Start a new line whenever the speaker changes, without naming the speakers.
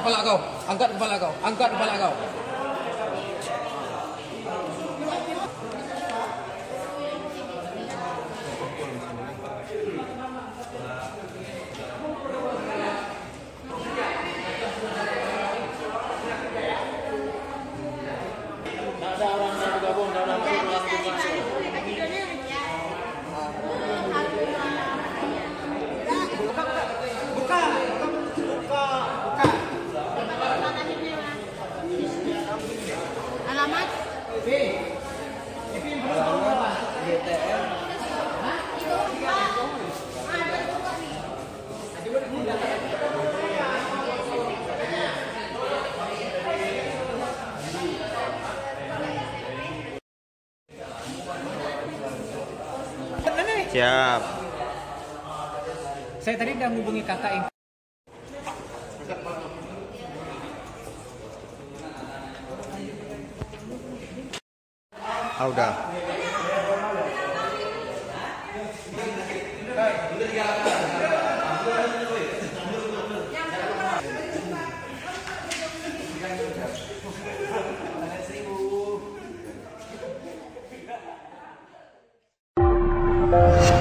kepala kau. Angkat kepala kau. Angkat kepala kau.
Ada orang yang bergabung dalam program tugas.
Buka.
Alamat?
GTM.
Siap.
Saya tadi udah menghubungi kakak yang
Udah.
Seribu.